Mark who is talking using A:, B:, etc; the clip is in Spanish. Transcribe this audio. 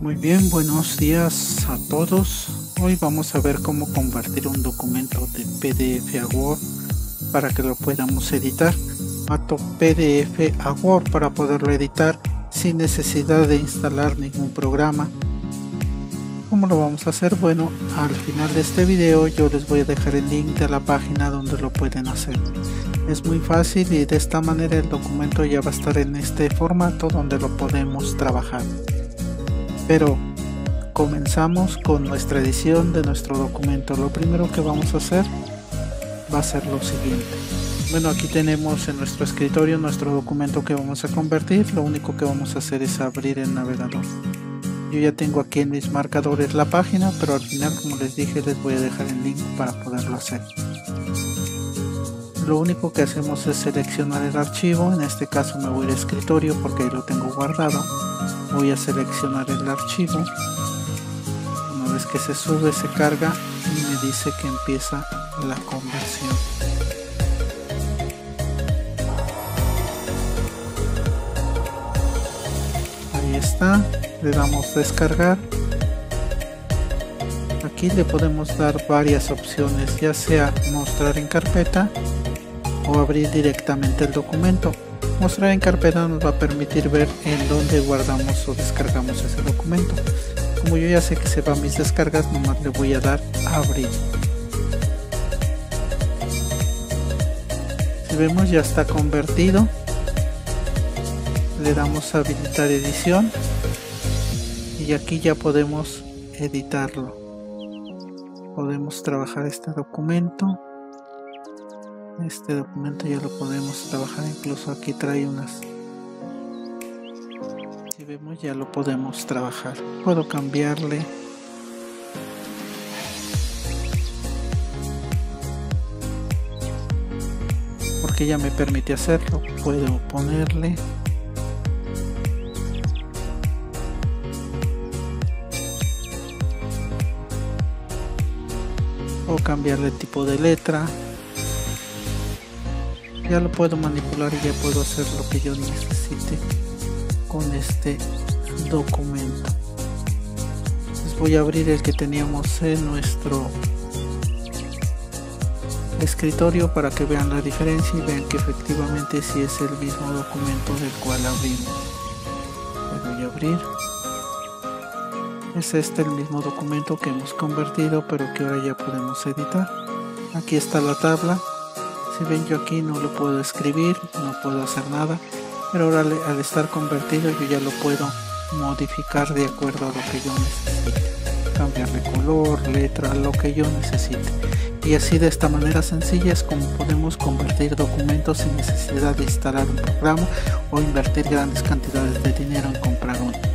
A: Muy bien, buenos días a todos. Hoy vamos a ver cómo convertir un documento de PDF a Word para que lo podamos editar. Mato PDF a Word para poderlo editar sin necesidad de instalar ningún programa. ¿Cómo lo vamos a hacer? Bueno, al final de este video yo les voy a dejar el link de la página donde lo pueden hacer. Es muy fácil y de esta manera el documento ya va a estar en este formato donde lo podemos trabajar. Pero comenzamos con nuestra edición de nuestro documento. Lo primero que vamos a hacer va a ser lo siguiente. Bueno, aquí tenemos en nuestro escritorio nuestro documento que vamos a convertir. Lo único que vamos a hacer es abrir el navegador. Yo ya tengo aquí en mis marcadores la página, pero al final, como les dije, les voy a dejar el link para poderlo hacer. Lo único que hacemos es seleccionar el archivo. En este caso me voy al escritorio porque ahí lo tengo guardado. Voy a seleccionar el archivo. Una vez que se sube, se carga y me dice que empieza la conversión. Ahí está. Le damos descargar. Aquí le podemos dar varias opciones, ya sea mostrar en carpeta o abrir directamente el documento. Mostrar en carpeta nos va a permitir ver en dónde guardamos o descargamos ese documento. Como yo ya sé que se van mis descargas, nomás le voy a dar a abrir. Si vemos, ya está convertido. Le damos a habilitar edición y aquí ya podemos editarlo. Podemos trabajar este documento. Este documento ya lo podemos trabajar, incluso aquí trae unas. Si vemos, ya lo podemos trabajar. Puedo cambiarle. Porque ya me permite hacerlo. Puedo ponerle. O cambiarle el tipo de letra. Ya lo puedo manipular y ya puedo hacer lo que yo necesite con este documento. Les voy a abrir el que teníamos en nuestro escritorio para que vean la diferencia y vean que efectivamente sí es el mismo documento del cual abrimos. Le voy a abrir. Es el mismo documento que hemos convertido, pero que ahora ya podemos editar. Aquí está la tabla. Si ven, yo aquí no lo puedo escribir, no puedo hacer nada, pero ahora al estar convertido yo ya lo puedo modificar de acuerdo a lo que yo necesite. Cambiarle color, letra, lo que yo necesite. Y así, de esta manera sencilla, es como podemos convertir documentos sin necesidad de instalar un programa o invertir grandes cantidades de dinero en comprar uno.